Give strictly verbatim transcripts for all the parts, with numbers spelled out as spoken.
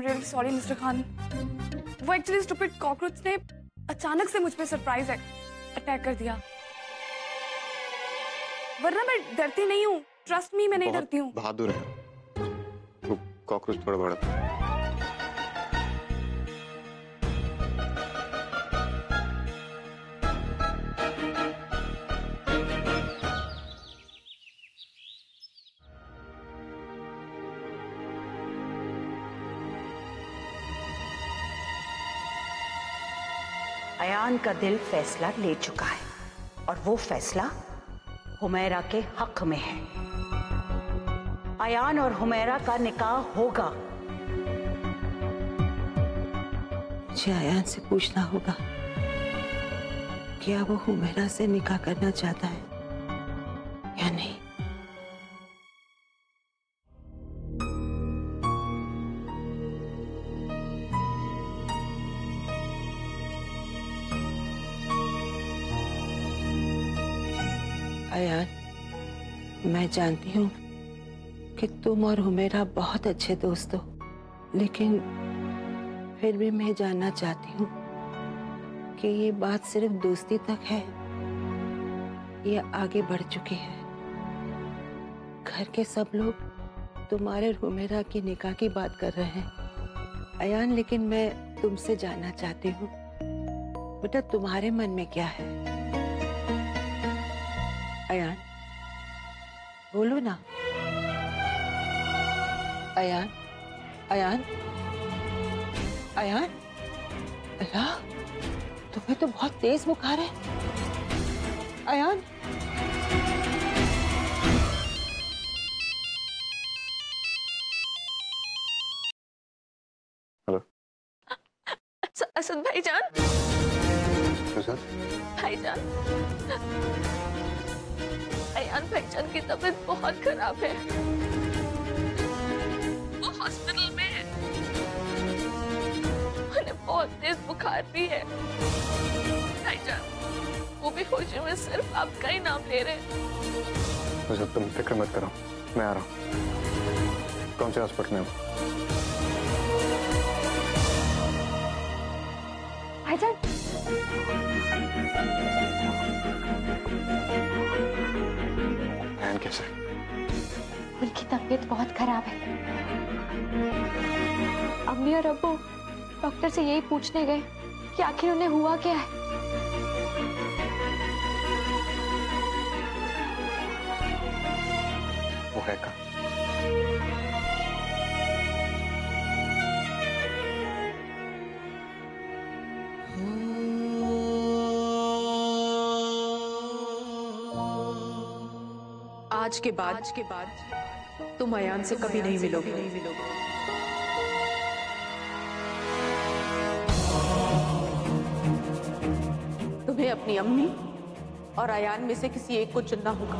Really sorry mister Khan. वो actually stupid cockroach ने अचानक से मुझ पे सरप्राइज अटैक कर दिया, वरना मैं डरती नहीं हूँ। ट्रस्ट मी, मैं नहीं डरती हूँ। बहादुर है वो कॉकरोच, थोड़ा बड़ा था। अयान का दिल फैसला ले चुका है और वो फैसला हुमैरा के हक में है। अयान और हुमैरा का निकाह होगा। मुझे अयान से पूछना होगा क्या वो हुमैरा से निकाह करना चाहता है या नहीं। अयान, मैं जानती हूँ कि तुम और हुमैरा बहुत अच्छे दोस्त हो, लेकिन फिर भी मैं जानना चाहती हूँ कि ये बात सिर्फ दोस्ती तक है या आगे बढ़ चुकी है। घर के सब लोग तुम्हारे और हुमैरा की निकाह की बात कर रहे हैं अयान, लेकिन मैं तुमसे जानना चाहती हूँ बेटा तुम्हारे मन में क्या है। अयान, बोलो ना। अयान, अयान, अयान, अल्लाह, तुम्हें तो बहुत तेज बुखार है। अयान, हेलो। असद भाईजान। असद भाईजान, अयान भाईजान की तबीयत बहुत खराब है, वो हॉस्पिटल में है, उन्हें बहुत तेज बुखार भी है। भाईजान, वो भी होश में सिर्फ आपका ही नाम ले रहे हैं। असद, तुम फिक्र मत करो, मैं आ रहा हूँ। कौन से हॉस्पिटल में हो? भाईजान, अयान कैसे? उनकी तबीयत बहुत खराब है। अम्मी और अब्बू डॉक्टर से यही पूछने गए कि आखिर उन्हें हुआ क्या है। वो है कहाँ? आज के बाद आज के बाद तुम अयान से कभी नहीं मिलोगे। नहीं मिलोगे। तुम्हें अपनी अम्मी और अयान में से किसी एक को चुनना होगा।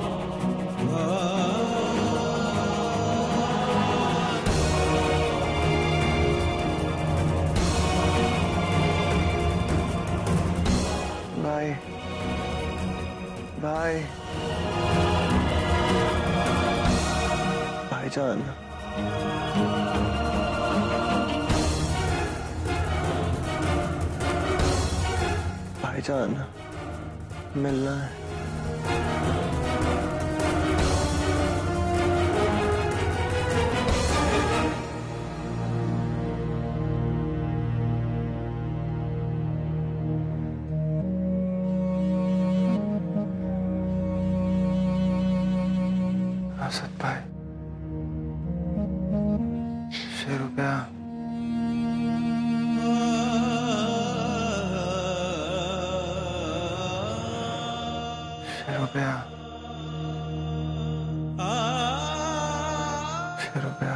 बाय बाय भाईजान। भाईजान, मिलना है। असद भाई, छह रुपया। छह रुपया। छह रुपया।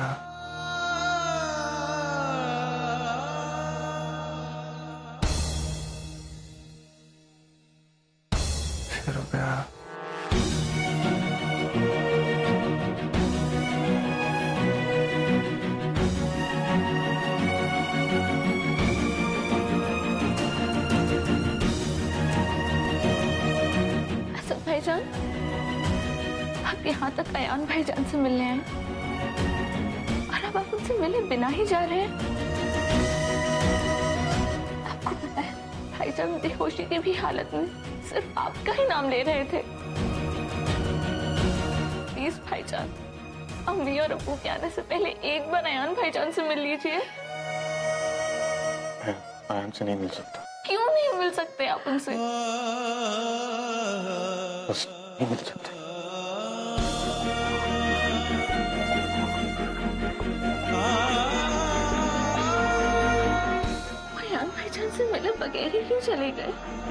छह रुपया। भाईजान, आप यहाँ तक अयान भाईजान से मिलने आए और अब आप से मिले बिना ही जा रहे हैं। आपको पता है भाईजान बेहोशी की भी हालत में सिर्फ आपका ही नाम ले रहे थे। प्लीज भाईजान, अम्मी और अब्बू के आने से पहले एक बार अयान भाईजान से मिल लीजिए। मैं अयान से नहीं मिल सकता। क्यों नहीं मिल सकते आप उनसे? बस नहीं मिल सकते। अयान भाईजान से मिले बगैर ही क्यों चले गए?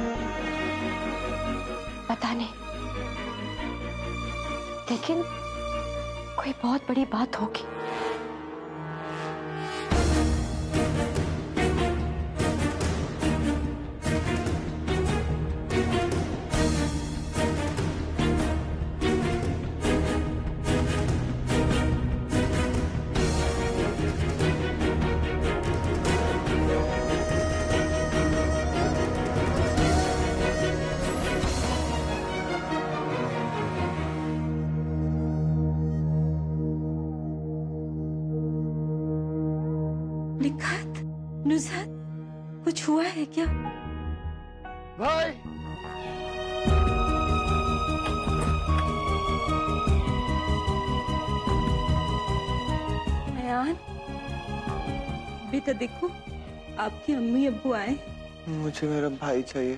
पता नहीं, लेकिन कोई बहुत बड़ी बात होगी। निखात, नुज़हात, कुछ हुआ है क्या? भाई अयान, बेटा देखो, आपकी अम्मी अब्बू आए। मुझे मेरा भाई चाहिए।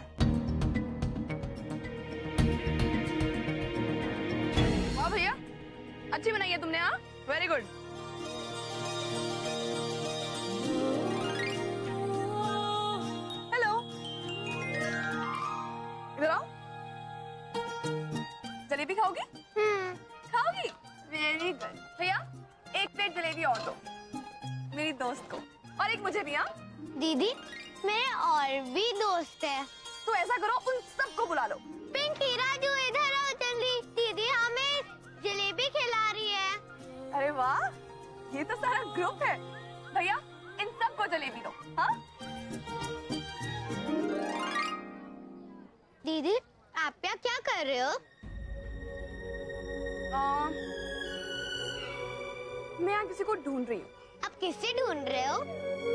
वाह भैया, अच्छी बनाई है तुमने। हाँ, वेरी गुड। हेलो, इधर आओ। जलेबी खाओगी? हम्म, खाओगी? Very good. भैया, एक प्लेट जलेबी और दो मेरी दोस्त को, और एक मुझे भी। हाँ दीदी, मेरे और भी दोस्त है। तो ऐसा करो, उन सबको बुला लो। पिंकी, राजू, इधर आओ जल्दी। दीदी हमें जलेबी खिला रही है। अरे वाह, ये तो सारा ग्रुप है। भैया, इन सबको जलेबी दो। हाँ दीदी, आप क्या क्या कर रहे हो? आ, मैं यहाँ किसी को ढूंढ रही हूँ। आप किससे ढूंढ रहे हो?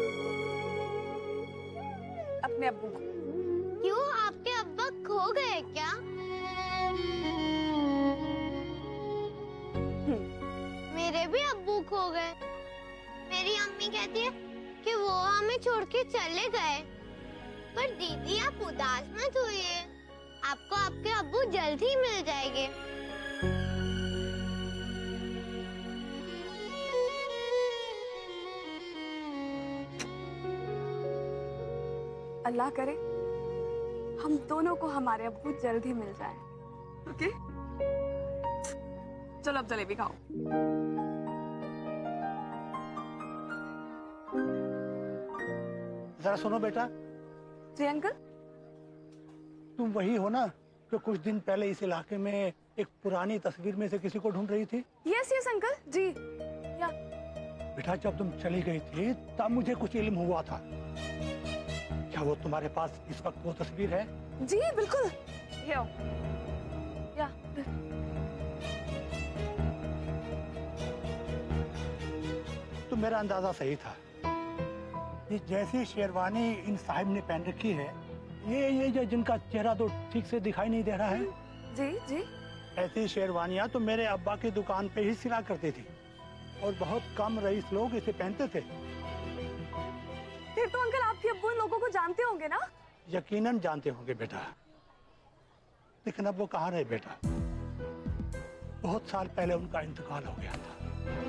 अपने अब्बू को। क्यों, आपके अब्बा खो गए क्या? मेरे भी अब्बू खो गए। मेरी अम्मी कहती है कि वो हमें छोड़ के चले गए। पर दीदी, आप उदास मत होइए, आपको आपके अब्बू जल्द ही मिल जाएंगे। अल्लाह करे हम दोनों को हमारे अब्बू जल्द ही मिल जाए। ओके, चलो अब जलेबी खाओ। जरा सुनो बेटा। जी अंकल। तुम वही हो ना जो कुछ दिन पहले इस इलाके में एक पुरानी तस्वीर में से किसी को ढूंढ रही थी? यस यस अंकल जी। या बेटा, जब तुम चली गई थी तब मुझे कुछ इल्म हुआ था। क्या वो तुम्हारे पास इस वक्त वो तस्वीर है? जी बिल्कुल। ये आओ। या तो मेरा अंदाजा सही था। ये जैसी शेरवानी इन साहिब ने पहन रखी है, ये ये जो जिनका चेहरा तो ठीक से दिखाई नहीं दे रहा है, जी जी, ऐसी शेरवानियां तो मेरे अब्बा की दुकान पे ही सिला करती थी और बहुत कम रईस लोग इसे पहनते थे। फिर तो अंकल आपके अब्बू इन लोगों को जानते होंगे ना? यकीनन जानते होंगे बेटा, लेकिन अब वो कहाँ रहे बेटा? बहुत साल पहले उनका इंतकाल हो गया था।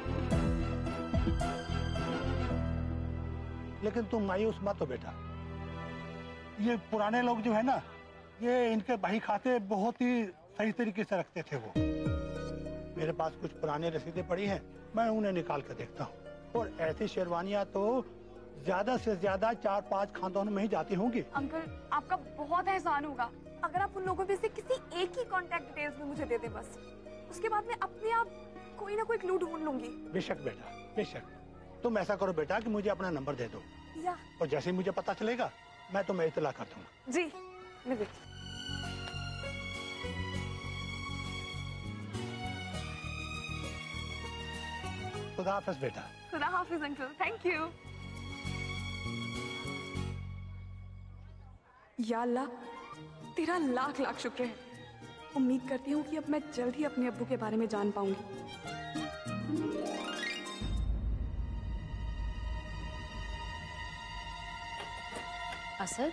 लेकिन तुम मायूस मत हो बेटा, ये पुराने लोग जो है ना, ये इनके बही खाते बहुत ही सही तरीके से रखते थे। वो मेरे पास कुछ पुराने रसीदें पड़ी हैं, मैं उन्हें निकाल कर देखता हूँ। और ऐसी शेरवानियां तो ज्यादा से ज्यादा चार पांच खानदानों में ही जाती होंगी। अंकल, आपका बहुत एहसान होगा अगर आप उन लोगों में से किसी एक ही कांटेक्ट डिटेल्स में मुझे दे दें बस। उसके बाद मैं अपने आप कोई ना कोई क्लू ढूंढ लूंगी। बेशक बेटा, बेशक। तुम ऐसा करो बेटा कि मुझे अपना नंबर दे दो, या और जैसे ही मुझे पता चलेगा मैं तुम्हें इत्तला कर दूंगा। जी मैं देखती। खुदा हाफिज बेटा। खुदा हाफिज अंकल, थैंक यू। या अल्लाह, तेरा लाख लाख शुक्र है। उम्मीद करती हूँ कि अब मैं जल्द ही अपने अब्बू के बारे में जान पाऊंगी। असद,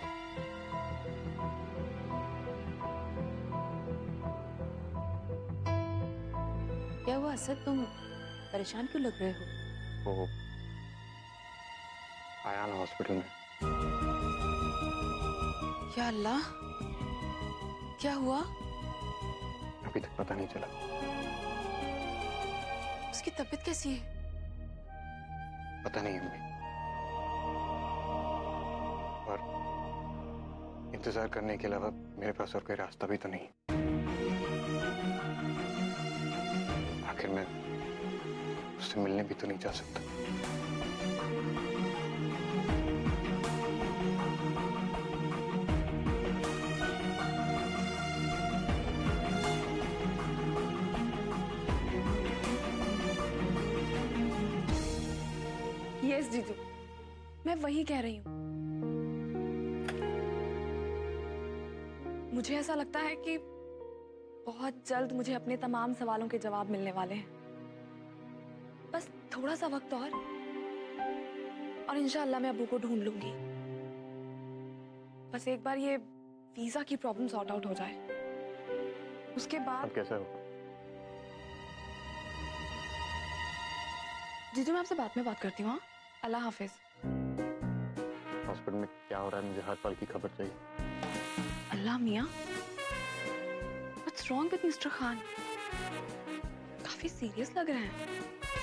क्या हुआ असद, तुम परेशान क्यों लग रहे हो? वो आयान हॉस्पिटल में। या अल्लाह, क्या हुआ? अभी तक पता नहीं चला। उसकी तबीयत कैसी है? पता नहीं अम्मी, और इंतजार करने के अलावा मेरे पास और कोई रास्ता भी तो नहीं। आखिर मैं उससे मिलने भी तो नहीं जा सकता। यस जीजू, मैं वही कह रही हूँ। मुझे ऐसा लगता है कि बहुत जल्द मुझे अपने तमाम सवालों के जवाब मिलने वाले हैं। बस थोड़ा सा वक्त और और इंशाअल्लाह मैं अब्बू को ढूंढ लूंगी। बस एक बार ये वीजा की प्रॉब्लम सॉर्ट आउट हो जाए, उसके बाद। अब कैसा हो? जीजू, मैं आपसे बाद में बात करती हूँ। हाँ, अल्लाह हाफिज। हॉस्पिटल में क्या हो रहा है, मुझे हर पल की खबर चाहिए। अल्लाह मियाँ, what's wrong with mister Khan? काफी सीरियस लग रहे हैं।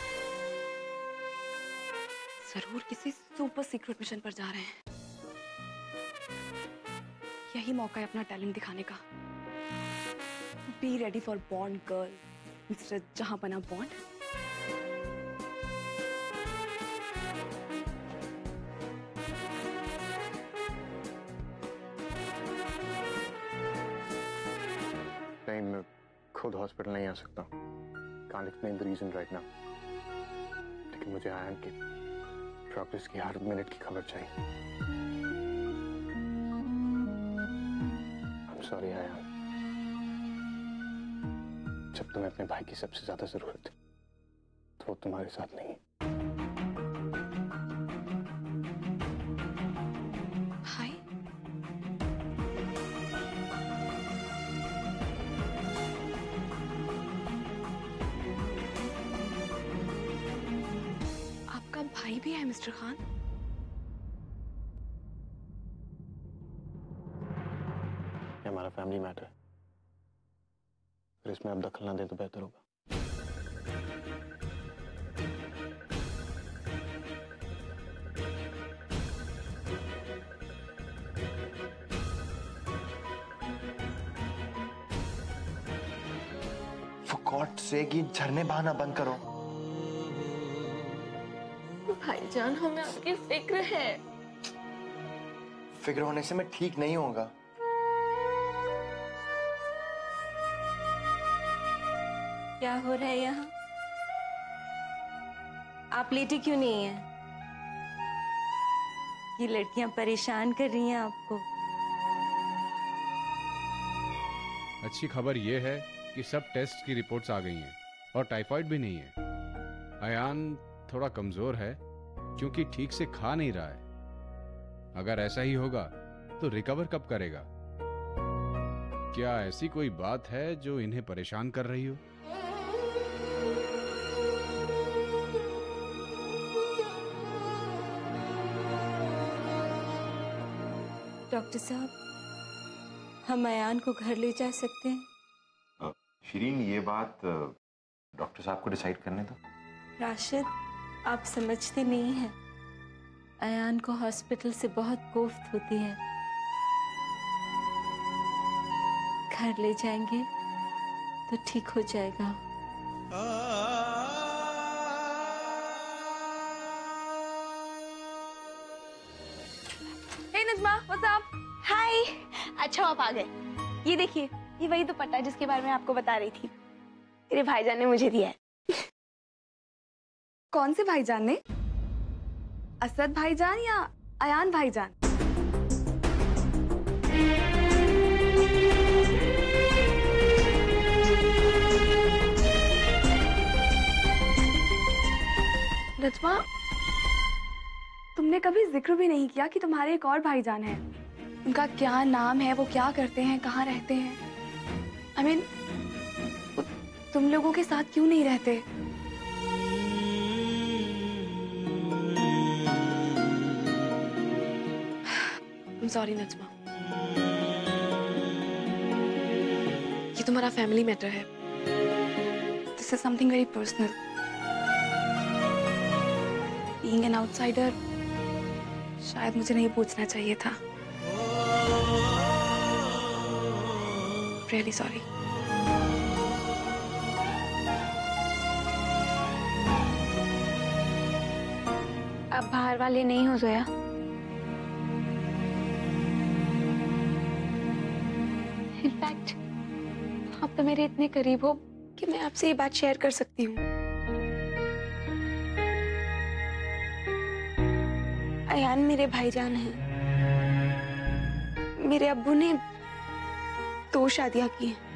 जरूर किसी सुपर सीक्रेट मिशन पर जा रहे हैं। यही मौका है अपना टैलेंट दिखाने का। Be ready for Bond girl, mister जहां बना बॉन्ड। नहीं, मैं खुद हॉस्पिटल नहीं आ सकता। Can't explain the reason right now, लेकिन मुझे आयन की प्रोग्रेस की हर मिनट की खबर चाहिए। आई एम सॉरी आयन, जब तुम्हें अपने भाई की सबसे ज्यादा जरूरत थी तो वो तुम्हारे साथ नहीं। भाई? आपका भाई भी है मिस्टर खान? ये हमारा फैमिली मैटर है, फिर इसमें अब दखल ना दे तो बेहतर होगा। For God's sake, ये झरने बहाना बंद करो। भाईजान, हमें आपकी फिक्र है। फिक्र होने से मैं ठीक नहीं होगा। क्या हो रहा है यहाँ? आप लेटे क्यों नहीं हैं? ये लड़कियां परेशान कर रही हैं आपको। अच्छी खबर ये है कि सब टेस्ट की रिपोर्ट्स आ गई हैं और टाइफाइड भी नहीं है। अयान थोड़ा कमजोर है क्योंकि ठीक से खा नहीं रहा है। अगर ऐसा ही होगा तो रिकवर कब करेगा? क्या ऐसी कोई बात है जो इन्हें परेशान कर रही हो? डॉक्टर साहब, हम अयान को घर ले जा सकते हैं? शिरीन, ये बात डॉक्टर साहब को डिसाइड करने दो। राशिद, आप समझते नहीं हैं, अयान को हॉस्पिटल से बहुत कोफ्त होती है। घर ले जाएंगे तो ठीक हो जाएगा। Hey Najma, what's up? Hi, अच्छा आप आ गए। ये देखिए, ये वही दुपट्टा जिसके बारे में आपको बता रही थी, तेरे भाईजान ने मुझे दिया है। कौन से भाईजान ने? असद भाईजान या अयान भाईजान? नजमा, तुमने कभी जिक्र भी नहीं किया कि तुम्हारे एक और भाईजान है। उनका क्या नाम है, वो क्या करते हैं, कहाँ रहते हैं? आई I मीन mean, तुम लोगों के साथ क्यों नहीं रहते? I'm sorry नजमा, ये तुम्हारा फैमिली मैटर है। This is something very personal. Being an outsider, शायद मुझे नहीं पूछना चाहिए था। Really sorry. आप बाहर वाले नहीं हो जोया? इनफैक्ट आप तो मेरे इतने करीब हो कि मैं आपसे ये बात शेयर कर सकती हूँ। अयान मेरे भाईजान हैं। मेरे अब्बू ने दो शादियां की हैं।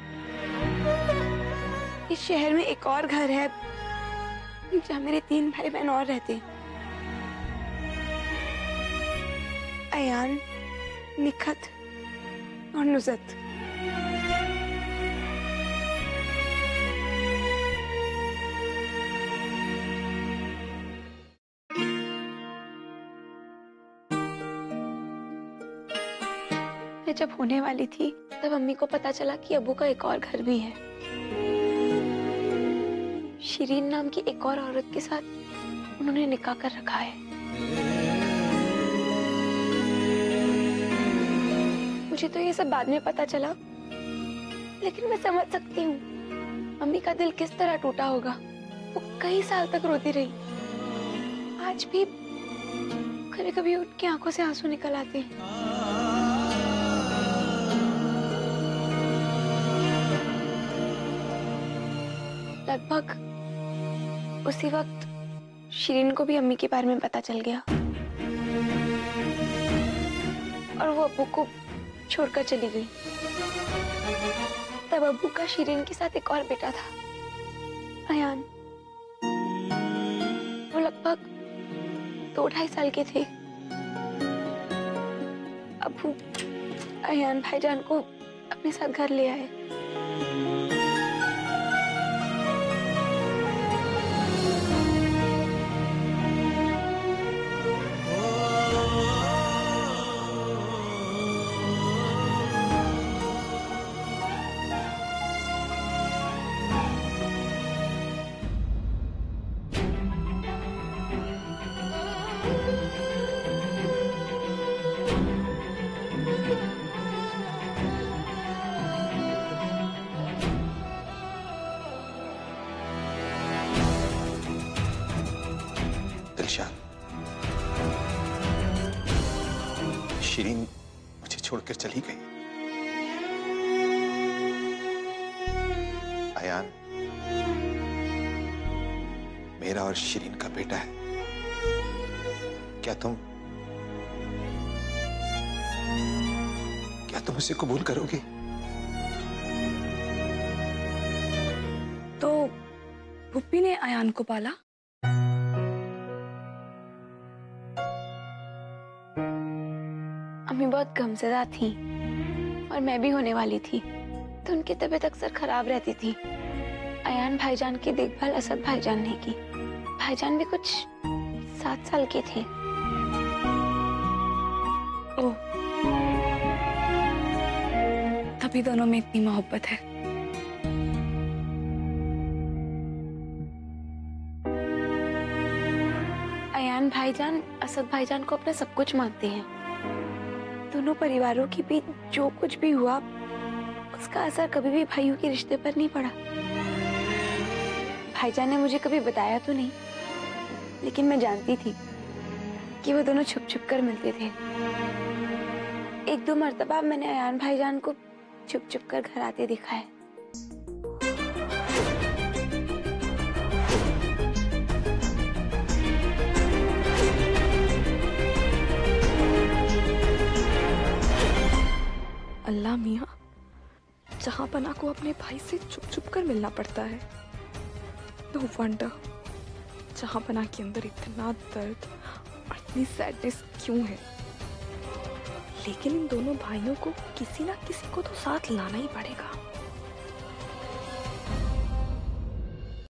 इस शहर में एक और घर है जहाँ मेरे तीन भाई बहन और रहते हैं। अयान, निखत और नुज़त। मैं जब होने वाली थी तब अम्मी को पता चला कि अब्बू का एक और घर भी है। शिरीन नाम की एक और औरत के साथ उन्होंने निकाह कर रखा है। मुझे तो ये सब बाद में पता चला, लेकिन मैं समझ सकती हूँ अम्मी का दिल किस तरह टूटा होगा। वो कई साल तक रोती रही। आज भी कभी कभी उनकी आंखों से आंसू निकल आते हैं। लगभग उसी वक्त शिरीन को भी अम्मी के बारे में पता चल गया और वो अब्बू को छोड़कर चली गई। तब अब्बू का शिरीन के साथ एक और बेटा था, अयान। वो लगभग दो ढाई साल के थे। अब्बू अयान भाईजान को अपने साथ घर ले आए। शिरीन मुझे छोड़कर चली गई। अयान मेरा और शिरीन का बेटा है। क्या तुम क्या तुम उसे कबूल करोगी? तो पुप्पी ने अयान को पाला? अम्मी बहुत गमज़दा थी और मैं भी होने वाली थी, तो उनकी तबीयत अक्सर खराब रहती थी। अयान भाईजान की देखभाल असद भाईजान ने की। भाईजान भी कुछ सात साल के थे। ओह, तभी दोनों में इतनी मोहब्बत है। अयान भाईजान असद भाईजान को अपना सब कुछ मानते हैं। दोनों परिवारों के बीच जो कुछ भी हुआ उसका असर कभी भी भाइयों के रिश्ते पर नहीं पड़ा। भाईजान ने मुझे कभी बताया तो नहीं, लेकिन मैं जानती थी कि वो दोनों छुप छुप कर मिलते थे। एक दो मर्तबा मैंने अयान भाईजान को छुप छुप कर घर आते देखा है। अल्लाह मियाँ, जहां पना को अपने भाई से चुप चुप कर मिलना पड़ता है। नो वंडर जहां पना के अंदर इतना दर्द और इतनी सैडनेस क्यों है। लेकिन इन दोनों भाइयों को किसी ना किसी को तो साथ लाना ही पड़ेगा।